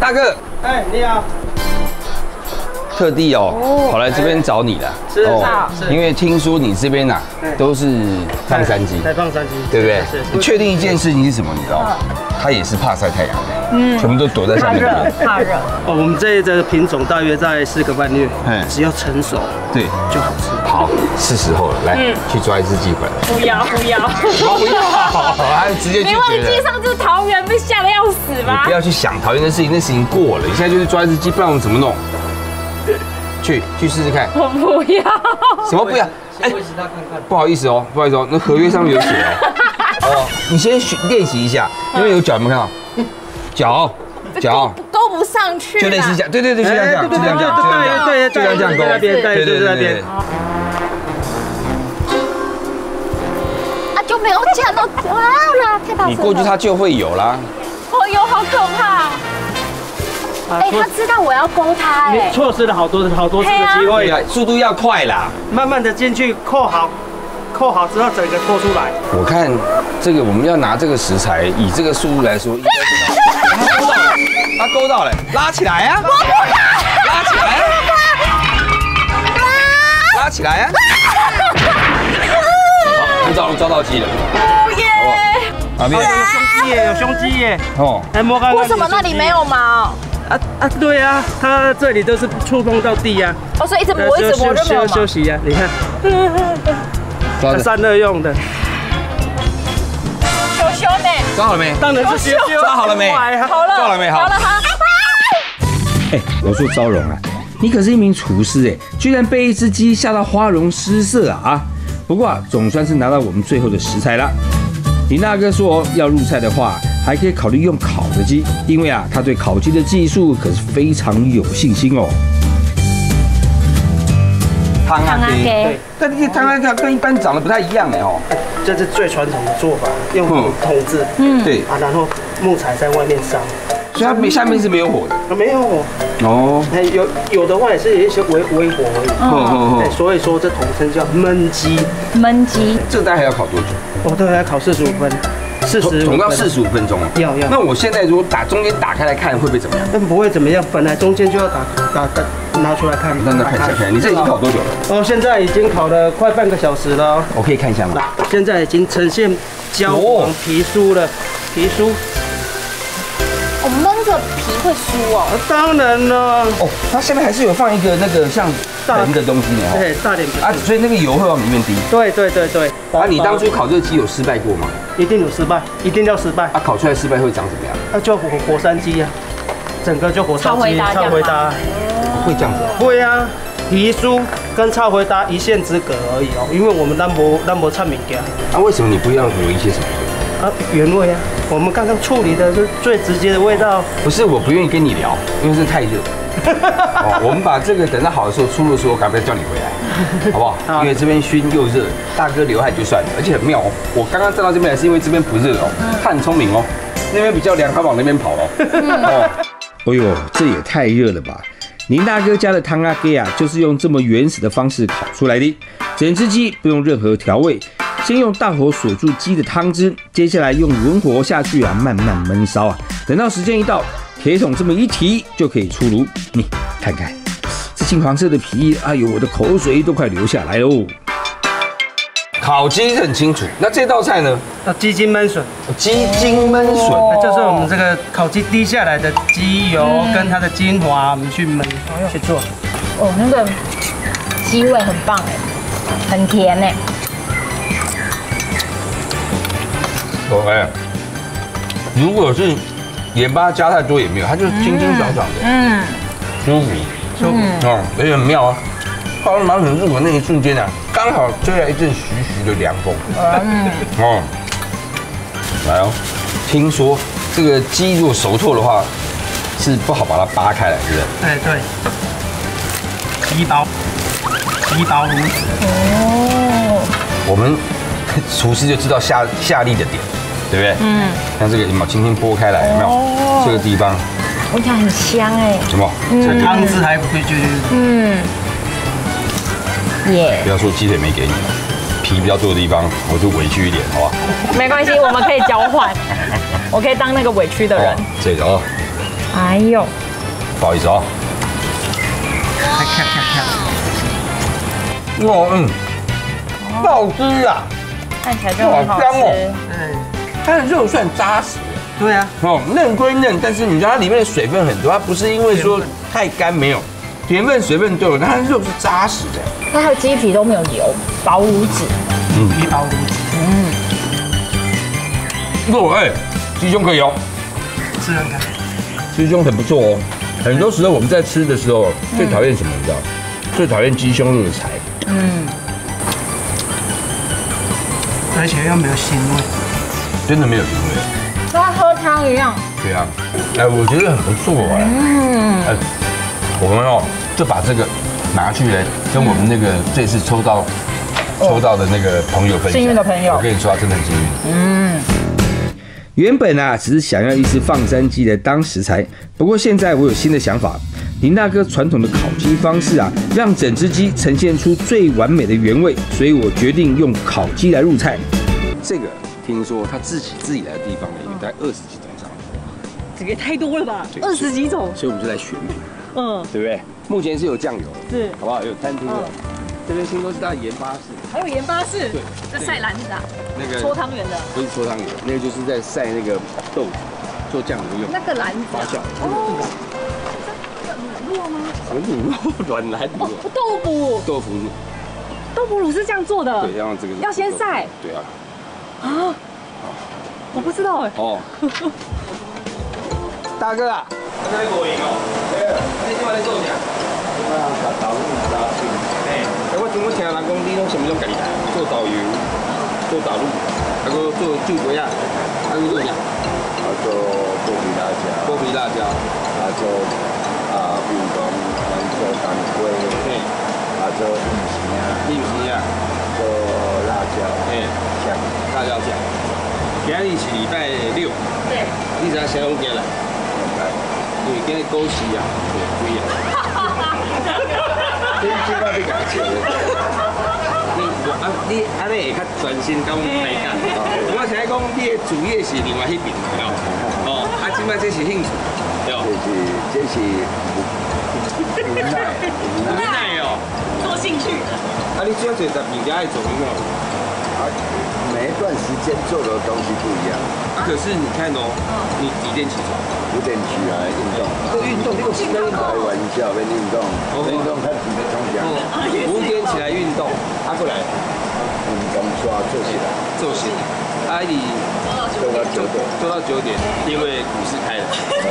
大哥， 哎，你好。 特地跑来这边找你的。 是因为听说你这边都是放山鸡， 放山鸡， 对不对？ 是。 你确定一件事情是什么？你知道吗？它也是怕晒太阳的，全部都躲在下面。 怕热。 我们这一只品种大约在4个半月，只要成熟，对，就好吃。 好，是时候了，来去抓一只鸡回来。 不要， 不要，还直接拒绝了。 你忘记上次桃园被吓得要死吗？ 你不要去想桃园的事情，那事情过了，你现在就是抓一只鸡，不然我们怎么弄？去试试看。 我不要。 什么不要？哎，不好意思哦，那合约上面有写哦。你先练习一下，因为有脚，有没有看到？脚勾不上去。 就类似这样，对，就这样，就这样， 对，就这样勾。对。 啊，就没有讲到哇啦，太大声了。 你过去它就会有啦。 哦哟，好可怕。哎，他知道我要勾他，哎， 错失了好多次的机会， 速度要快啦， 慢慢的进去扣好之后整个拖出来。 我看这个我们要拿这个食材，以这个速度来说，他勾到了，拉起来啊，拉起来啊，拉起来啊，好，抓到鸡了， 耶！ 哪边？ 有胸肌耶！哦，来摸看看。 为什么那里没有毛？ 对啊，它这里都是触碰到地啊。 哦，所以一直摸就没有毛。 休息呀，你看。散热用的。 羞呢？ 抓好了没？ 当然是羞。 抓好了没？ 好了。 抓了没？好了。 哎，我说昭荣啊，你可是一名厨师哎，居然被一只鸡吓到花容失色啊！不过总算是拿到我们最后的食材了。林大哥说要入菜的话，还可以考虑用烤的鸡，因为他对烤鸡的技术可是非常有信心哦。 汤阿给，但这汤阿给跟一般长得不太一样哎哦。 这是最传统的做法，用桶子，对然后木材在外面烧， 所以它下面是没有火的。 没有哦，有的话也是有一些微火而已。所以说这统称叫焖鸡。 焖鸡， 这大概要烤多久？ 大概要烤45分。 总要45分钟啊！ 要。 那我现在如果中间打开来看，会不会怎么样？ 那不会怎么样，本来中间就要拿出来看。 那看一下，你这已经烤多久了？ 现在已经烤了快半个小时了。 我可以看一下吗？ 现在已经呈现焦黄皮酥了，皮酥。 我焖着皮会酥哦。 当然了。 它下面还是有放一个那个像盆的东西呢。 对，大点盆。 所以那个油会往里面滴。 对。 你当初烤这个鸡有失败过吗？ 一定有失败，一定要失败。 烤出来失败会长怎么样？ 那就火山鸡啊，整个就火山鸡，超回答。 会这样子？ 会啊，皮酥跟超回答一线之隔而已哦，因为我们单薄产物件。 为什么你不要有一些什么？ 原味啊，我们刚刚处理的是最直接的味道。 不是，我不愿意跟你聊，因为是太热。我们把这个等到好的时候出炉的时候，赶快叫你回来，好不好？因为这边熏又热，大哥流汗就算了，而且很妙哦。我刚刚站到这边来是因为这边不热哦，他很聪明哦，那边比较凉，他往那边跑哦。 哎呦，这也太热了吧！林大哥家的汤阿给就是用这么原始的方式烤出来的，整只鸡不用任何调味。先用大火锁住鸡的汤汁，接下来用文火下去慢慢焖烧等到时间一到，铁桶这么一提就可以出炉。你看看这金黄色的皮，哎呦，我的口水都快流下来喽。 烤鸡很清楚，那这道菜呢？ 鸡筋焖笋。 鸡筋焖笋， 就是我们这个烤鸡滴下来的鸡油跟它的精华，我们去焖去做。 那个鸡味很棒很甜如果是盐巴加太多也没有，它就是清清爽爽的，舒服，而且很妙啊！放到马桶入口那一瞬间刚好吹来一阵徐徐的凉风，来哦！听说这个鸡如果熟透的话，是不好把它扒开来，对不对？ 对。鸡刀如此。 我们厨师就知道下力的点。对不对？像这个有没有轻轻剥开来？有没有？这个地方， 闻起来很香有没有？ 这汤汁还不会不要说鸡腿没给你，皮比较多的地方，我就委屈一点，好吧？ 没关系，我们可以交换，我可以当那个委屈的人。 这个哎呦， 不好意思哦。 看。 哇，爆汁啊！ 看起来就很好吃。 它的肉算扎实。 对啊， 嫩归嫩，但是你知道它里面的水分很多，它不是因为说太干没有，甜分水分都有，但它的肉是扎实的。 它的鸡皮都没有流，薄如纸。 皮薄如纸。 肉鸡胸可以哦， 试看看。 鸡胸很不错哦。很多时候我们在吃的时候最讨厌什么？你知道？最讨厌鸡胸肉的柴。 而且又没有腥味， 真的没有腥味。 跟喝汤一样。 对啊，我觉得很不错我们就把这个拿去跟我们那个这次抽到的那个朋友分享。 幸运的朋友， 我跟你说，他真的很幸运。 原本只是想要一只放山鸡来当食材，不过现在我有新的想法。林大哥传统的烤鸡方式让整只鸡呈现出最完美的原味，所以我决定用烤鸡来入菜。 这个听说他自己来的地方有大概20几种上， 这个也太多了吧，20几种， 所以我们就在选品，对不对？目前是有酱油， 是， 好不好？有餐厅的，这边听说是在盐巴室， 还有盐巴室， 对， 在晒篮子那个搓汤圆的， 不是搓汤圆，那个就是在晒那个豆腐做酱油用， 那个篮子发酵， 乳酪吗？ 什么乳酪？软篮乳酪？ 豆腐乳， 豆腐乳是这样做的， 对，要用这个， 要先晒， 对啊， 我不知道大哥啊，我在过瘾你今晚在做啥？我听人讲你拢什么拢家己做导游，做导路，做酒鬼做啥？ 做剥皮辣椒，做比如讲做当归，做薏米做辣椒，酱辣椒酱。今日是礼拜6， 对， 你知影谁拢进来？因为今日股市贵这摆你家笑的。 你安尼会较专心讲大家。我听讲你的主业是另外迄边，即摆这是兴趣， 这是无奈做兴趣的。 你主要做10年爱做运动。 每一段时间做的东西不一样。 可是你看你几点起床 ？5点起来运动。 运动，你有新的运动？ 开玩笑，别运动，看几个钟头。 5点起来运动，过来。 运动刷做起来。 你做到9点，因为股市开了。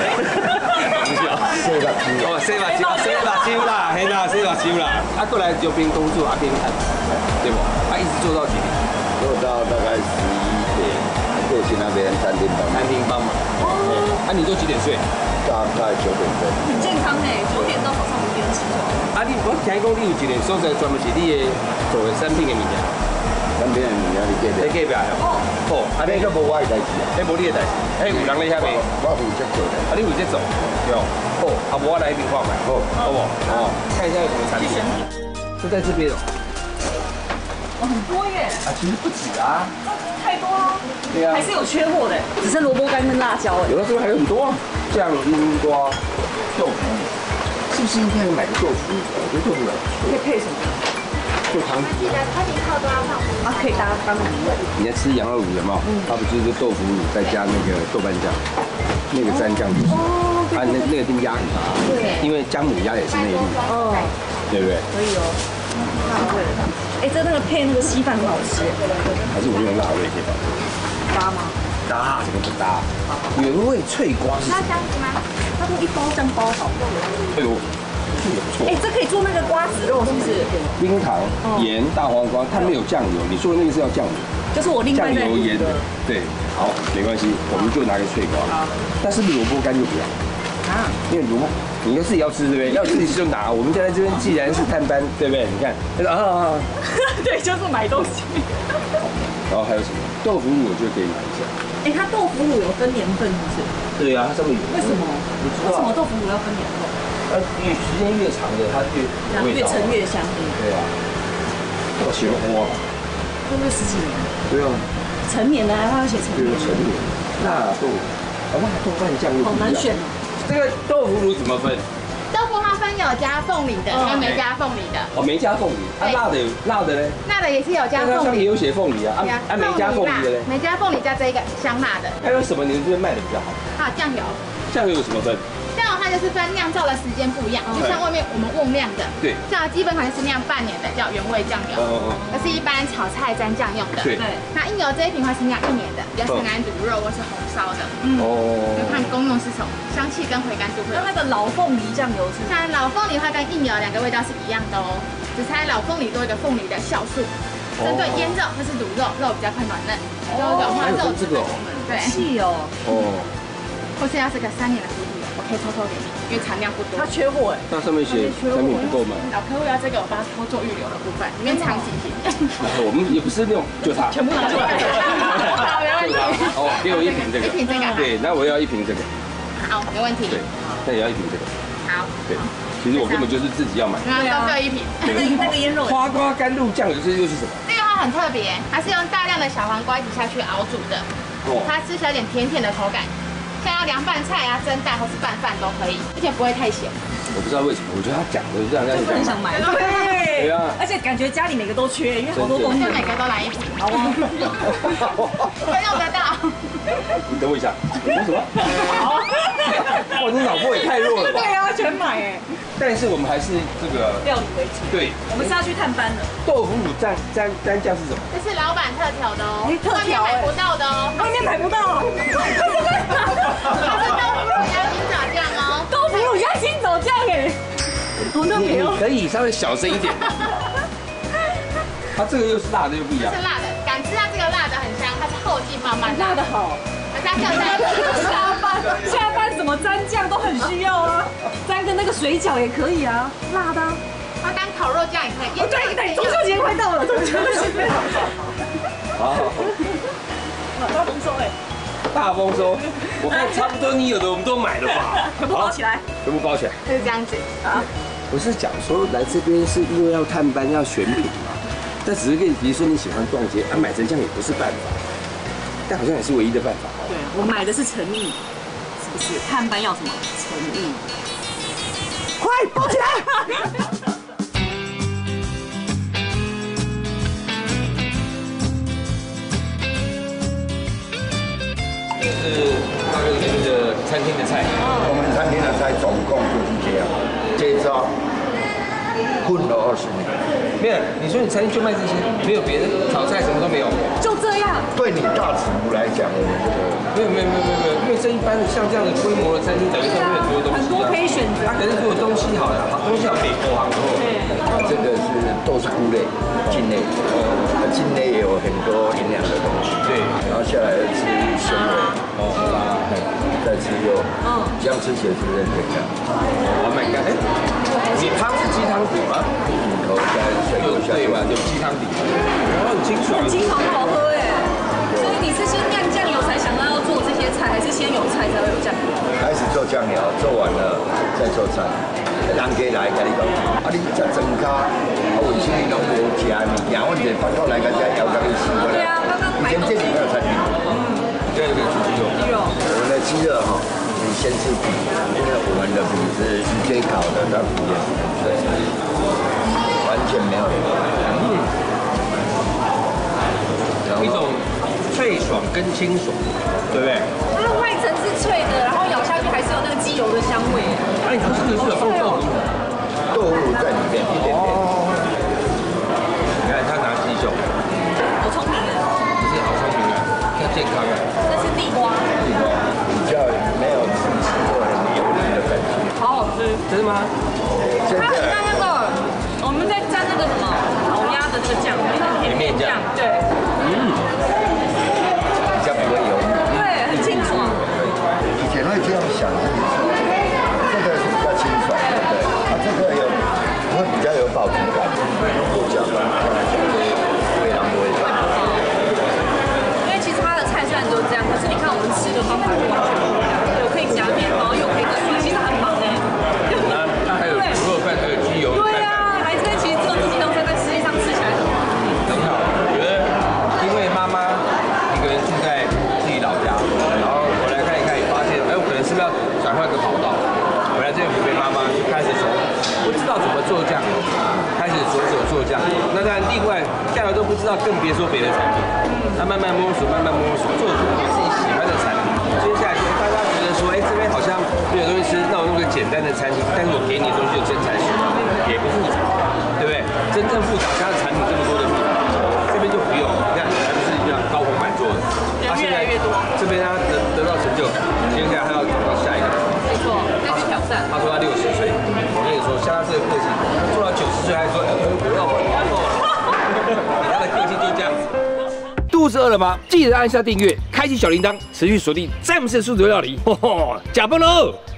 洗目睭啦，嘿啦，洗目睭啦。过来就边工作边看，对不？一直做到几点？ 做到大概11点，过去那边餐厅帮忙。 你都几点睡？ 大概9点钟。 很健康9点到早上5点起床。 我听讲你有一个所在专门是你的做的产品的物件。 产品的物件你隔壁那个无我的代志那无你的代志，有人在遐卖。 我负责做的。 你负责做，对哦。好，我来一边看看，好不？看一下有什么产品。就在这边很多耶。 其实不止太多了。 对啊。 还是有缺货的，只剩萝卜干跟辣椒有的这边还有很多酱、樱瓜、豆腐，是不是应该买个豆腐？我觉得豆腐可以配什么？ 做汤底。 可以搭汤底。 你在吃羊肉卤有没有？它不就是豆腐乳再加那个豆瓣酱，那个蘸酱就是。那个定鸭很大，对，因为姜母鸭也是内陆，对不对？ 可以这那个配那个稀饭很好吃。 还是我用辣味可以吧？ 搭吗？ 搭，怎么不搭？原味脆瓜是什么？ 它都一包这样包好。 哎呦，这也不错。 这可以做那个瓜子肉是不是？ 冰糖、盐、大黄瓜，它没有酱油。你说的那个是要酱油。 就是我另外酱油盐的。对，好，没关系，我们就拿个脆瓜。但是萝卜干就不要。因为你自己要吃对不对？要自己就拿。我们现在这边既然是探班，对不对？你看， 对，就是买东西。 然后还有什么豆腐乳，我觉得可以买一下。 它豆腐乳有分年份是不是？ 对啊，它上面有。 为什么？ 你知道？ 为什么豆腐乳要分年份？ 因为时间越长的，它越陈越香。 对啊。我写了花吧。 会不会10几年？ 对啊。 成年的它要写成年。 成年。辣豆瓣酱又好难选这个豆腐乳怎么分？ 豆腐它分有加凤梨的跟没加凤梨的。 哦，没加凤梨，辣的嘞？ 辣的也是有加凤梨， 上面有写凤梨啊，没加凤梨的嘞？ 没加凤梨加这一个香辣的。 还有什么你们这边卖的比较好？ 还有酱油。 酱油有什么分？ 酱油它就是分酿造的时间不一样，就像外面我们瓮酿的， 对， 酱油基本款是酿半年的，叫原味酱油。那是一般炒菜蘸酱用的。 对。 那印油这一瓶的话是酿1年的，比较是拿卤肉或是红烧的。就看功用是什么，香气跟回甘度会。 那个老凤梨酱油是？ 看老凤梨的话跟印油两个味道是一样的哦，只差老凤梨多一个凤梨的酵素，针对腌肉或是卤肉，肉比较快软嫩，就软化肉质的功能。对。 细哦。 或是要是个3年的福利，我可以偷偷给你，因为产量不多。 它缺货哎。 那上面写产品不够吗？ 老客户要这个，我帮他偷做预留的部分，里面藏几瓶。 我们也不是那种，就它。 全部拿出来。好，没问题。 哦，给我1瓶这个。 1瓶这个。 对，那我要1瓶这个。 好，没问题。 对，那也要1瓶这个。 好。 对，其实我根本就是自己要买。 那都各1瓶。 那个腌肉。 花瓜甘露酱油这又是什么？ 这个它很特别，它是用大量的小黄瓜一起下去熬煮的。它吃起来有点甜甜的口感。像要凉拌菜啊、蒸蛋或是拌饭都可以，而且不会太咸。 我不知道为什么，我觉得他讲的这样就很想买。对啊，而且感觉家里每个都缺，因为好多东西。 每个都来1瓶，好啊。都用得到。 你等我一下，你说什么？好。哇，你脑波也太弱了吧？ 对啊，全买哎。 但是我们还是这个料理为主。对，我们是要去探班的。 豆腐乳蘸酱是什么？ 这是老板特调的哦， 特调买不到的哦， 外面买不到。 它是豆腐乳加青枣酱哦， 豆腐乳加青枣酱哎，好特别哦。 可以稍微小声一点。它这个又是辣的又不一样。 是辣的，敢吃它这个辣的很香，它是后劲慢慢辣的好。 它下班怎么沾酱都很需要啊，沾个那个水饺也可以啊，辣的。 它当烤肉酱也可以。 对，中秋节快到了，中秋节。 好。 大丰收哎。 大丰收，我看差不多你有的我们都买了吧？ 全部包起来。 全部包起来。 就是这样子啊。 我是讲说来这边是因为要探班要选品嘛，但只是跟比如说你喜欢逛街啊，买成这样也不是办法，但好像也是唯一的办法。 对，我买的是诚意，是不是？探班要什么？诚意。快包起来！ 是大哥这边的餐厅的菜。 我们餐厅的菜总共就是这样，这招混了20年。 没有，你说你餐厅就卖这些，没有别的炒菜什么都没有？ 就这样。 对你大厨来讲，我们这个没有，因为这一般的像这样的规模的餐厅，等于说会很多东西啊， 很多可以选择。 它可是如果东西好呀，好东西好北坡啊， 这个是都是菇类，茎类，茎类也有很多营养的东西。对，然后下来吃鲜味，再吃肉，这样吃起来是不是很健康 ？Oh my god！ 你汤是鸡汤底吗？ 口加水果下去吧， 有鸡汤底，然后很清爽， 很清爽，好喝哎。所以你是先酿酱油才想到要做这些菜，还是先有菜才会有酱油？ 开始做酱油，做完了再做菜。人家来跟你讲，啊你食庄脚，啊为什么拢无食物件？我一反过来跟人家要跟你吃过来。 对啊，刚刚以前这里没有餐厅。 这个猪肉。 我们的鸡肉哈，你先吃皮，因为我们的皮是直接烤的，它皮也是很脆，完全没有。 一种脆爽跟清爽，对不对？ 它的外层是脆的，然后咬下去还是有那个鸡油的香味。 哎，它这个是有放豆腐， 豆腐在里面一点点。 你看他拿鸡胸， 好聪明啊！ 不是好聪明啊，要健康啊。 这是地瓜， 比较没有吃过很油腻的感觉。 好好吃， 真的吗？ 它很像那个我们在蘸那个什么烤鸭的那个酱，甜面酱，对。 比较不会油腻。 对，很清爽。 以前会这样想，这个是比较清爽的，对。啊，这个会比较有饱足感，不讲了，味道不会重。 因为其实它的菜虽然都是这样，可是你看我们吃的方法就完全不一样，有可以夹面包，又可以跟水，其实很忙哎。 它还有猪肉饭，还有鸡油。 对啊，还是其实做自己弄菜，但实际上吃起来很忙。 很好，我觉得因为妈妈做酱油，开始着手做酱油。那当然，另外酱油都不知道，更别说别的产品。他慢慢摸索，慢慢摸索，做出自己喜欢的产品。接下来就是大家觉得说，哎，这边好像没有东西吃，那我用个简单的餐厅，但是我给你的东西有真材实料，也不复杂，对不对？真正复杂，它的产品这么多的复杂，这边就不用。你看，还不是一样高朋满座的。 人越来越多。 这边他得到成就感，接下来他要找到下一个。 没错，再去挑战。 他说他60岁，我跟你说，像他这个个性，做到90岁还说，我要换工作了。他的个性就这样子。 肚子饿了吗？记得按下订阅，开启小铃铛，持续锁定詹姆斯的素食料理。假崩喽！